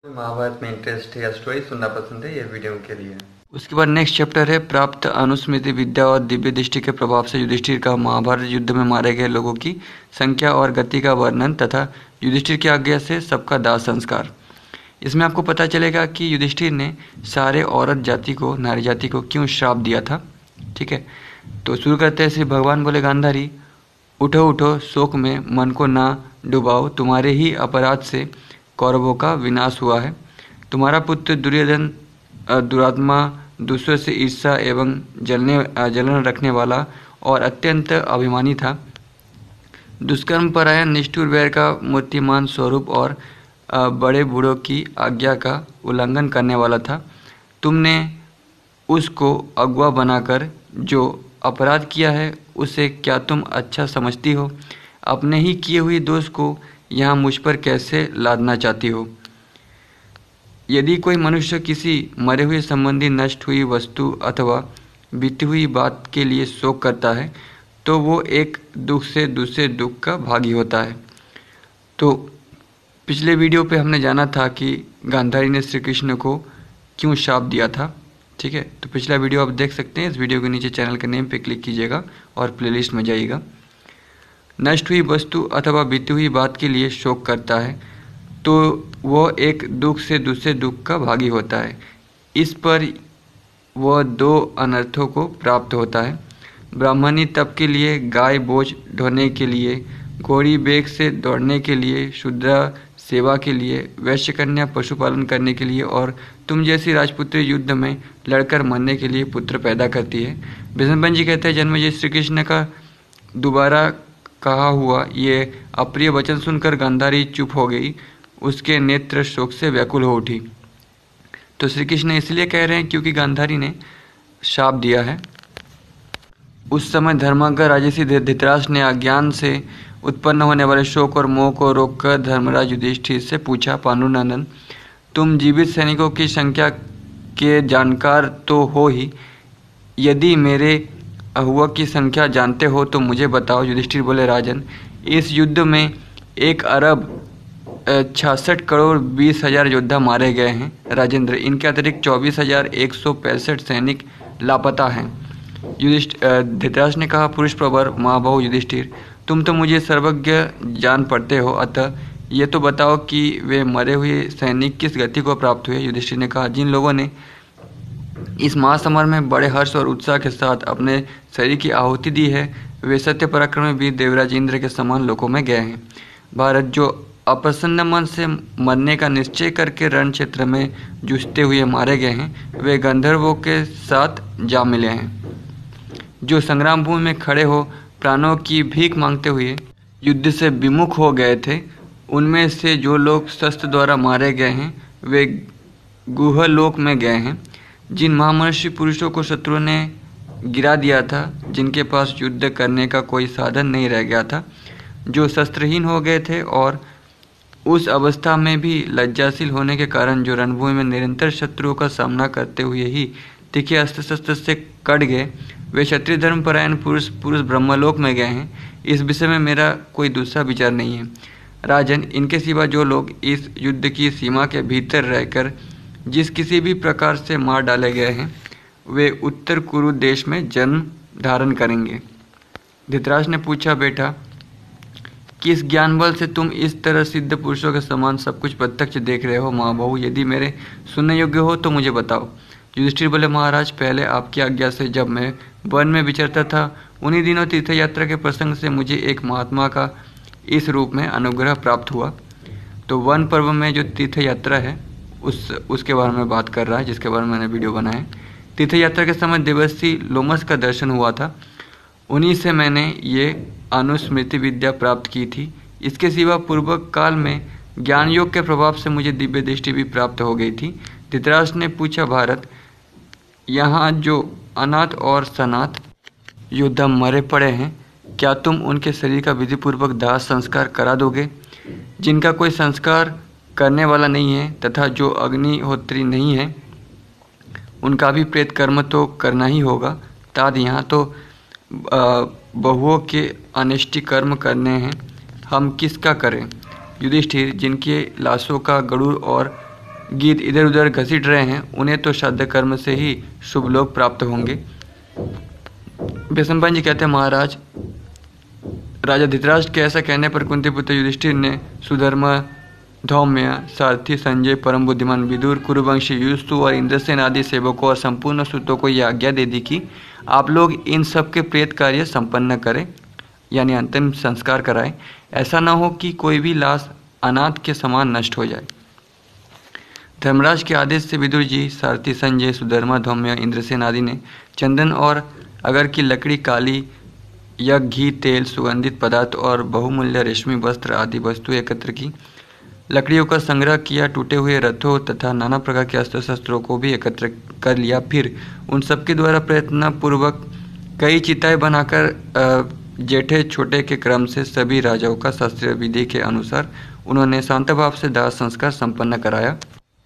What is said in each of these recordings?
महाभारत में इंटरेस्ट है या स्टोरी सुनना पसंद है, ये वीडियो के लिए। उसके बाद नेक्स्ट चैप्टर है प्राप्त अनुस्मृति विद्या और दिव्य दृष्टि के प्रभाव से युधिष्ठिर का महाभारत युद्ध में मारे गए लोगों की संख्या और गति का वर्णन तथा युधिष्ठिर की आज्ञा से सबका दाह संस्कार। इसमें आपको पता चलेगा कि युधिष्ठिर ने सारे औरत जाति को, नारी जाति को क्यों श्राप दिया था। ठीक है, तो शुरू करते हैं। श्री भगवान बोले, गांधारी उठो उठो, शोक में मन को ना डुबाओ, तुम्हारे ही अपराध से कौरवों का विनाश हुआ है। तुम्हारा पुत्र दुर्योधन दुरात्मा, दूसरों से ईर्ष्या एवं जलन रखने वाला और अत्यंत अभिमानी था। दुष्कर्म परायण, निष्ठुर, वैर का मूर्तिमान स्वरूप और बड़े बूढ़ों की आज्ञा का उल्लंघन करने वाला था। तुमने उसको अगुआ बनाकर जो अपराध किया है उसे क्या तुम अच्छा समझती हो? अपने ही किए हुए दोष को यहाँ मुझ पर कैसे लादना चाहती हो? यदि कोई मनुष्य किसी मरे हुए संबंधी, नष्ट हुई वस्तु अथवा बीती हुई बात के लिए शोक करता है तो वो एक दुख से दूसरे दुख का भागी होता है। तो पिछले वीडियो पे हमने जाना था कि गांधारी ने श्री कृष्ण को क्यों शाप दिया था। ठीक है, तो पिछला वीडियो आप देख सकते हैं। इस वीडियो के नीचे चैनल के नेम पे क्लिक कीजिएगा और प्लेलिस्ट में जाइएगा। नष्ट हुई वस्तु अथवा बीती हुई बात के लिए शोक करता है तो वह एक दुख से दूसरे दुख का भागी होता है। इस पर वह दो अनर्थों को प्राप्त होता है। ब्राह्मणी तप के लिए, गाय बोझ ढोने के लिए, घोड़ी बेग से दौड़ने के लिए, शूद्रा सेवा के लिए, वैश्य कन्या पशुपालन करने के लिए और तुम जैसी राजपुत्री युद्ध में लड़कर मरने के लिए पुत्र पैदा करती है। भीष्म जी कहते हैं, जन्मेजय श्री कृष्ण का दोबारा कहा हुआ ये अप्रिय वचन सुनकर गांधारी चुप हो गई। उसके नेत्र शोक से व्याकुल हो उठी। तो श्री कृष्ण इसलिए कह रहे हैं क्योंकि गांधारी ने शाप दिया है। उस समय धर्माज्ञ राजसी धृतराष्ट्र ने अज्ञान से उत्पन्न होने वाले शोक और मोह को रोककर धर्मराज युधिष्ठिर से पूछा, पांडुनंदन, तुम जीवित सैनिकों की संख्या के जानकार तो हो ही, यदि मेरे अहुआ की संख्या जानते हो तो मुझे बताओ। युधिष्ठिर बोले, राजन, इस युद्ध में 1 अरब 66 करोड़ 20 हजार योद्धा मारे गए हैं राजेंद्र। इनके अतिरिक्त 24,165 सैनिक लापता हैं। धृतराष्ट्र ने कहा, पुरुष प्रवर महाबाहु युधिष्ठिर, तुम तो मुझे सर्वज्ञ जान पड़ते हो, अतः ये तो बताओ कि वे मरे हुए सैनिक किस गति को प्राप्त हुए। युधिष्ठिर ने कहा, जिन लोगों ने इस महासमर में बड़े हर्ष और उत्साह के साथ अपने शरीर की आहुति दी है वे सत्य पराक्रमी वीर देवराज इंद्र के समान लोकों में गए हैं। भारत जो अप्रसन्न मन से मरने का निश्चय करके रण क्षेत्र में जूझते हुए मारे गए हैं वे गंधर्वों के साथ जा मिले हैं। जो संग्राम भूमि में खड़े हो प्राणों की भीख मांगते हुए युद्ध से विमुख हो गए थे, उनमें से जो लोग शस्त्र द्वारा मारे गए हैं वे गुहलोक में गए हैं। जिन महामनुष्य पुरुषों को शत्रु ने गिरा दिया था, जिनके पास युद्ध करने का कोई साधन नहीं रह गया था, जो शस्त्रहीन हो गए थे और उस अवस्था में भी लज्जाशील होने के कारण जो रणभूमि में निरंतर शत्रुओं का सामना करते हुए ही तीखे अस्त्र शस्त्र से कट गए, वे क्षत्रिय धर्म परायण पुरुष ब्रह्मलोक में गए हैं। इस विषय में मेरा कोई दूसरा विचार नहीं है। राजन, इनके सिवा जो लोग इस युद्ध की सीमा के भीतर रहकर जिस किसी भी प्रकार से मार डाले गए हैं वे उत्तर कुरु देश में जन्म धारण करेंगे। धृतराष्ट्र ने पूछा, बेटा, किस ज्ञान बल से तुम इस तरह सिद्ध पुरुषों के समान सब कुछ प्रत्यक्ष देख रहे हो? महाबाहु, यदि मेरे सुनने योग्य हो तो मुझे बताओ। युधिष्ठिर बोले, महाराज, पहले आपकी आज्ञा से जब मैं वन में विचरता था उन्हीं दिनों तीर्थ यात्रा के प्रसंग से मुझे एक महात्मा का इस रूप में अनुग्रह प्राप्त हुआ। तो वन पर्व में जो तीर्थ यात्रा है उसके बारे में बात कर रहा है, जिसके बारे में मैंने वीडियो बनाया। तीर्थ यात्रा के समय देवर्षि लोमस का दर्शन हुआ था, उन्हीं से मैंने ये अनुस्मृति विद्या प्राप्त की थी। इसके सिवा पूर्व काल में ज्ञान योग के प्रभाव से मुझे दिव्य दृष्टि भी प्राप्त हो गई थी। धृतराष्ट्र ने पूछा, भारत, यहाँ जो अनाथ और सनाथ योद्धा मरे पड़े हैं, क्या तुम उनके शरीर का विधिपूर्वक दाह संस्कार करा दोगे? जिनका कोई संस्कार करने वाला नहीं है तथा जो अग्निहोत्री नहीं है उनका भी प्रेत कर्म तो करना ही होगा। तात यहाँ तो बहुओं के अनिष्टि कर्म करने हैं, हम किसका करें? युधिष्ठिर, जिनके लाशों का गरुड़ और गीत इधर उधर घसीट रहे हैं, उन्हें तो श्राद्ध कर्म से ही शुभ लोग प्राप्त होंगे। वैशंपायन जी कहते हैं, महाराज, राजा धृतराष्ट्र के ऐसा कहने पर कुंती पुत्र युधिष्ठिर ने सुधर्मा, धौम्य, सारथी, संजय, परम बुद्धिमान विदुर, कुरुवंशी युयुत्सु और इंद्रसेन आदि सेवकों और संपूर्ण सूतों को यह आज्ञा दे दी कि आप लोग इन सब के प्रेत कार्य संपन्न करें, यानी अंतिम संस्कार कराएं। ऐसा न हो कि कोई भी लाश अनाथ के समान नष्ट हो जाए। धर्मराज के आदेश से विदुर जी, सारथी, संजय, सुधर्मा, धौम्य, इंद्रसेन आदि ने चंदन और अगर की लकड़ी, काली या घी, तेल, सुगंधित पदार्थ और बहुमूल्य रेशमी वस्त्र आदि वस्तुएं एकत्र की। लकड़ियों का संग्रह किया, टूटे हुए रथों तथा नाना प्रकार के अस्त्र शस्त्रों को भी एकत्र कर लिया। फिर उन सबके द्वारा प्रयत्नपूर्वक कई चिताएं बनाकर जेठे छोटे के क्रम से सभी राजाओं का शास्त्रीय विधि के अनुसार उन्होंने शांत भाव से दाह संस्कार संपन्न कराया।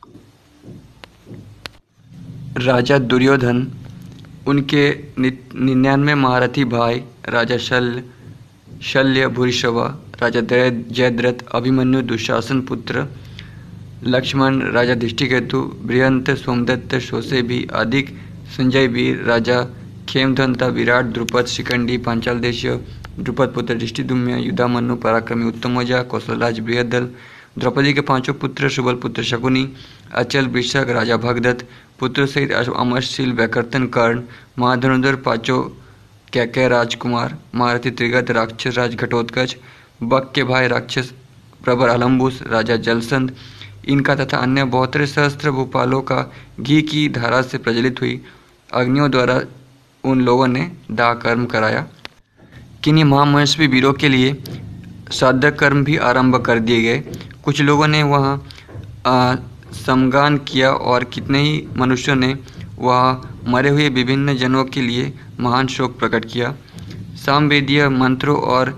राजा दुर्योधन, उनके 99 महारथी भाई, राजा शल्य, भूरिश्रवा, राजा जयद्रथ, अभिमन्यु, दुशासन पुत्र लक्ष्मण, राजा दृष्टिकेतु, बृहंत, सोमदत्त, शोसे भी, अधिक, संजय वीर, राजा खेमधंता, विराट, द्रुपद, शिखंडी, पांचाल देशीय, द्रुपद पुत्र दृष्टिदुम्य, युधामन्यु, पराक्रमी, उत्तमौजा, कौशलराज, बृहदल, द्रौपदी के 5 पुत्र, शुबल पुत्र शकुनी, अचल, वृषक, राजा भगदत्त पुत्र सहित अमरशील, वैकर्तन, कर्ण, महाधनुर्धर 5 कैकेय राजकुमार, महारथी त्रिगत, राक्षस राज घटोत्कच, बक के भाई राक्षस प्रबर अलम्बुस, राजा जलसंध, इनका तथा अन्य 72 सहस्त्र भूपालों का घी की धारा से प्रज्वलित हुई अग्नियों द्वारा उन लोगों ने दाह कर्म कराया। किन्हीं महामनस्वी वीरों के लिए श्राद्ध कर्म भी आरंभ कर दिए गए। कुछ लोगों ने वहाँ समगान किया और कितने ही मनुष्यों ने वहाँ मरे हुए विभिन्न जनों के लिए महान शोक प्रकट किया। सामवेदीय मंत्रों और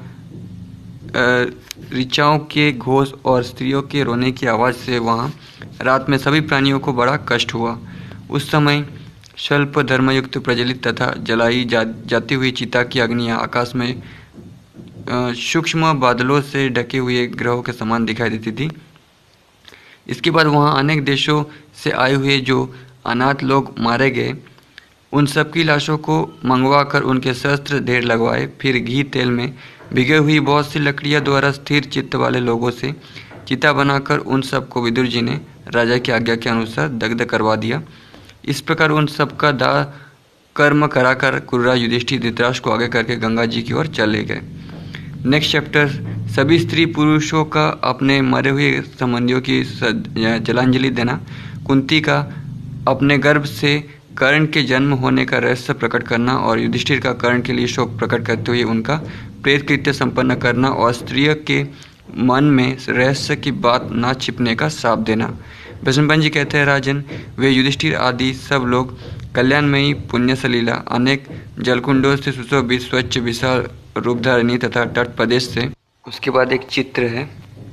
ऋचाओं के घोष और स्त्रियों के रोने की आवाज़ से वहाँ रात में सभी प्राणियों को बड़ा कष्ट हुआ। उस समय स्वल्प धर्मयुक्त प्रज्वलित तथा जलाई जाती हुई चिता की अग्नियाँ आकाश में सूक्ष्म बादलों से ढके हुए ग्रहों के समान दिखाई देती थी। इसके बाद वहाँ अनेक देशों से आए हुए जो अनाथ लोग मारे गए, उन सब की लाशों को मंगवा कर उनके शस्त्र ढेर लगवाए। फिर घी तेल में भिगे हुई बहुत सी लकड़ियाँ द्वारा स्थिर चित्त वाले लोगों से चिता बनाकर उन सब को विदुर जी ने राजा की आज्ञा के अनुसार दग्ध करवा दिया। इस प्रकार उन सब का दाह कर्म कराकर कुरुराज युधिष्ठिर धृतराष्ट्र को आगे करके गंगा जी की ओर चले गए। नेक्स्ट चैप्टर, सभी स्त्री पुरुषों का अपने मरे हुए संबंधियों की जलांजलि देना। कुंती का अपने गर्भ से कर्ण के जन्म होने का रहस्य प्रकट करना और युधिष्ठिर का कर्ण के लिए शोक प्रकट करते हुए उनका प्रेत कृत्य संपन्न करना और स्त्रियों के मन में रहस्य की बात ना छिपने का श्राप देना। वैशंपायन जी कहते हैं, राजन, वे युधिष्ठिर आदि सब लोग कल्याणमयी पुण्य सलीला अनेक जलकुंडों से सुशोभित स्वच्छ विशाल रूपधारिणी तथा तट प्रदेश से। उसके बाद एक चित्र है,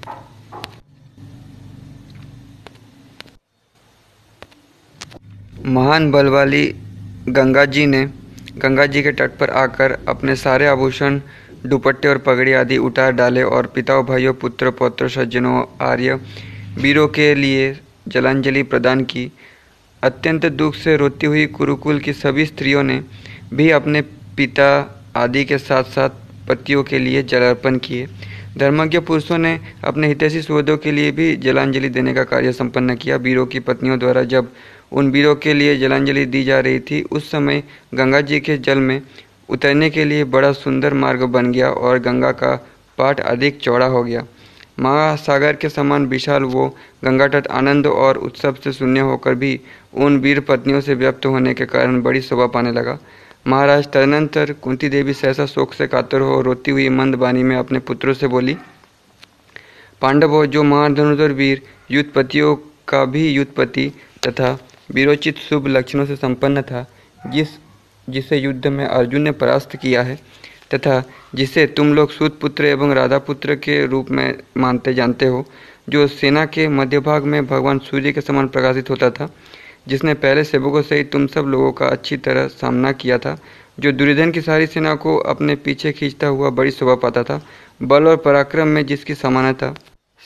महान बल वाली गंगा जी के तट पर आकर अपने सारे आभूषण, दुपट्टे और पगड़ी आदि उतार डाले और पिताओं, भाइयों, पुत्र, पौत्र, सज्जनों, आर्य वीरों के लिए जलांजलि प्रदान की। अत्यंत दुख से रोती हुई कुरुकुल की सभी स्त्रियों ने भी अपने पिता आदि के साथ साथ पतियों के लिए जलार्पण किए। धर्मज्ञ पुरुषों ने अपने हितैषी सुहृदों के लिए भी जलांजलि देने का कार्य संपन्न किया। वीरों की पत्नियों द्वारा जब उन वीरों के लिए जलांजलि दी जा रही थी, उस समय गंगा जी के जल में उतरने के लिए बड़ा सुंदर मार्ग बन गया और गंगा का पाट अधिक चौड़ा हो गया। महासागर के समान विशाल वो गंगा तट आनंद और उत्सव से शून्य होकर भी उन वीर पत्नियों से व्याप्त होने के कारण बड़ी शोभा पाने लगा। महाराज, तदनंतर कुंती देवी सहसा शोक से कातर हो रोती हुई मंद वाणी में अपने पुत्रों से बोली, पांडवों, जो महाधनुर्धर वीर युद्धपतियों का भी युद्धपति तथा वीरोचित शुभ लक्षणों से संपन्न था, जिसे युद्ध में अर्जुन ने परास्त किया है तथा जिसे तुम लोग सूत पुत्र एवं राधा पुत्र के रूप में मानते जानते हो, जो सेना के मध्य भाग में भगवान सूर्य के समान प्रकाशित होता था, जिसने पहले सेवकों सहित तुम सब लोगों का अच्छी तरह सामना किया था, जो दुर्योधन की सारी सेना को अपने पीछे खींचता हुआ बड़ी शोभा पाता था, बल और पराक्रम में जिसकी समानता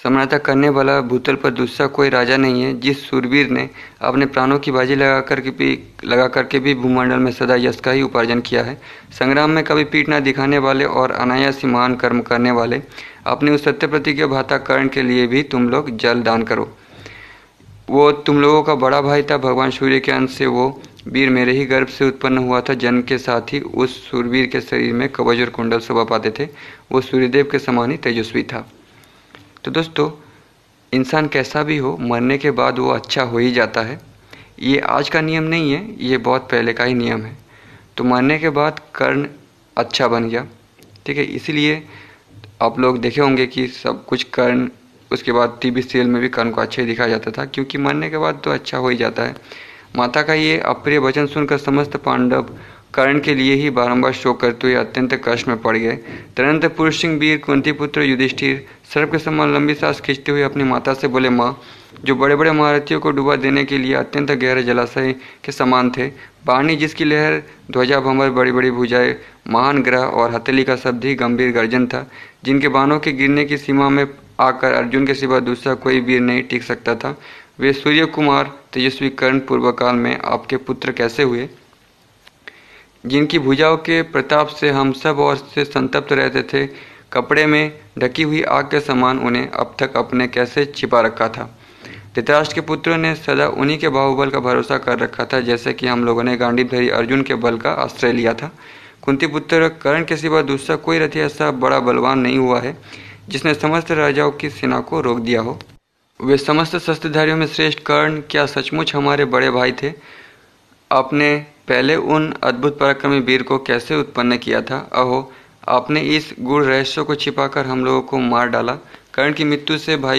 समानता करने वाला भूतल पर दूसरा कोई राजा नहीं है। जिस सूरवीर ने अपने प्राणों की बाजी लगा करके भी भूमंडल में सदा यश का ही उपार्जन किया है। संग्राम में कभी पीठ न दिखाने वाले और अनायास महान कर्म करने वाले अपनी उस सत्य प्रतिज्ञा भाता कर्ण के लिए भी तुम लोग जल दान करो। वो तुम लोगों का बड़ा भाई था। भगवान सूर्य के अंश से वो वीर मेरे ही गर्भ से उत्पन्न हुआ था। जन्म के साथ ही उस सूरवीर के शरीर में कवच और कुंडल शोभा पाते थे। वो सूर्यदेव के समान ही तेजस्वी था। तो दोस्तों, इंसान कैसा भी हो, मरने के बाद वो अच्छा हो ही जाता है। ये आज का नियम नहीं है, ये बहुत पहले का ही नियम है। तो मरने के बाद कर्ण अच्छा बन गया, ठीक है। इसीलिए आप लोग देखे होंगे कि सब कुछ कर्ण, उसके बाद टीवी सीरियल में भी कर्ण को अच्छा ही दिखाया जाता था, क्योंकि मरने के बाद तो अच्छा हो ही जाता है। माता का ये अप्रिय वचन सुनकर समस्त पांडव कर्ण के लिए ही बारंबार शोक करते हुए अत्यंत कष्ट में पड़ गए। तदनंतर पुरुष सिंह वीर कुंती पुत्र युधिष्ठिर सर्प के समान लंबी सांस खींचते हुए अपनी माता से बोले, माँ, जो बड़े बड़े महारथियों को डुबा देने के लिए अत्यंत गहरे जलाशय के समान थे, वाणी जिसकी लहर, ध्वजा भंवर, बड़ी बड़ी भुजाएं, महान ग्रह और हथेली का शब्द ही गंभीर गर्जन था, जिनके बाणों के गिरने की सीमा में आकर अर्जुन के सिवा दूसरा कोई वीर नहीं टिक सकता था, वे सूर्य कुमार तेजस्वी कर्ण पूर्व काल में आपके पुत्र कैसे हुए? जिनकी भुजाओं के प्रताप से हम सब और से संतप्त रहते थे, कपड़े में ढकी हुई आग के समान उन्हें अब तक अपने कैसे छिपा रखा था। धृतराष्ट्र के पुत्रों ने सदा उन्हीं के बाहुबल का भरोसा कर रखा था, जैसे कि हम लोगों ने गांडीवधारी अर्जुन के बल का आश्रय लिया था। कुंती पुत्र कर्ण के सिवा दूसरा कोई रथी ऐसा बड़ा बलवान नहीं हुआ है जिसने समस्त राजाओं की सेना को रोक दिया हो। वे समस्त शस्त्रधारियों में श्रेष्ठ कर्ण क्या सचमुच हमारे बड़े भाई थे? आपने पहले उन अद्भुत पराक्रमी वीर को कैसे उत्पन्न किया था? अहो, आपने इस गूढ़ रहस्य को छिपाकर हम लोगों को मार डाला। कर्ण की मृत्यु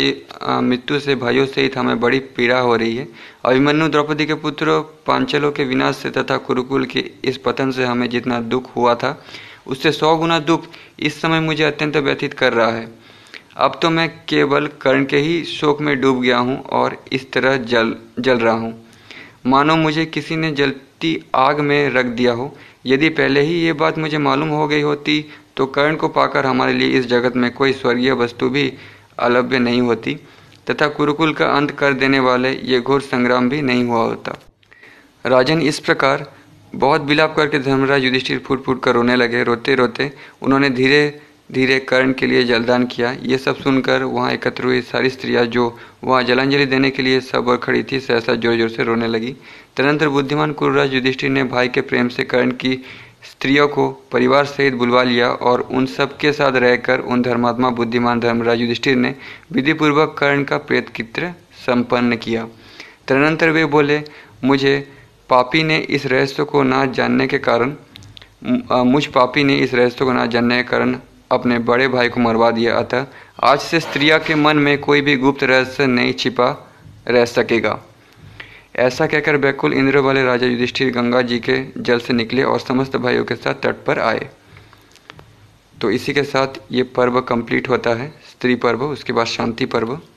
से भाइयों सहित हमें बड़ी पीड़ा हो रही है। अभिमन्यु, द्रौपदी के पुत्रों, पांचालों के विनाश से तथा कुरुकुल के इस पतन से हमें जितना दुख हुआ था, उससे 100 गुना दुख इस समय मुझे अत्यंत व्यथित कर रहा है। अब तो मैं केवल कर्ण के ही शोक में डूब गया हूँ और इस तरह जल रहा हूँ, मानो मुझे किसी ने जलती आग में रख दिया हो। यदि पहले ही ये बात मुझे मालूम हो गई होती तो कर्ण को पाकर हमारे लिए इस जगत में कोई स्वर्गीय वस्तु भी अलभ्य नहीं होती तथा कुरुकुल का अंत कर देने वाले ये घोर संग्राम भी नहीं हुआ होता। राजन, इस प्रकार बहुत विलाप करके धर्मराज युधिष्ठिर फूट फूट कर रोने लगे। रोते रोते उन्होंने धीरे धीरे कर्ण के लिए जलदान किया। ये सब सुनकर वहाँ एकत्र हुई सारी स्त्रियाँ जो वहाँ जलांजलि देने के लिए सब और खड़ी थी, सहसा जोर जोर से रोने लगी। तदनंतर बुद्धिमान कुरुराज युधिष्ठिर ने भाई के प्रेम से कर्ण की स्त्रियों को परिवार सहित बुलवा लिया और उन सब के साथ रहकर उन धर्मात्मा बुद्धिमान धर्मराज युधिष्ठिर ने विधिपूर्वक कर्ण का प्रेतकृत्य संपन्न किया। तदनंतर वे बोले, मुझ पापी ने इस रहस्य को ना जानने के कारण अपने बड़े भाई को मरवा दिया। अतः आज से स्त्रिया के मन में कोई भी गुप्त रहस्य नहीं छिपा रह सकेगा। ऐसा कहकर व्याकुल इंद्र वाले राजा युधिष्ठिर गंगा जी के जल से निकले और समस्त भाइयों के साथ तट पर आए। तो इसी के साथ ये पर्व कंप्लीट होता है, स्त्री पर्व। उसके बाद शांति पर्व।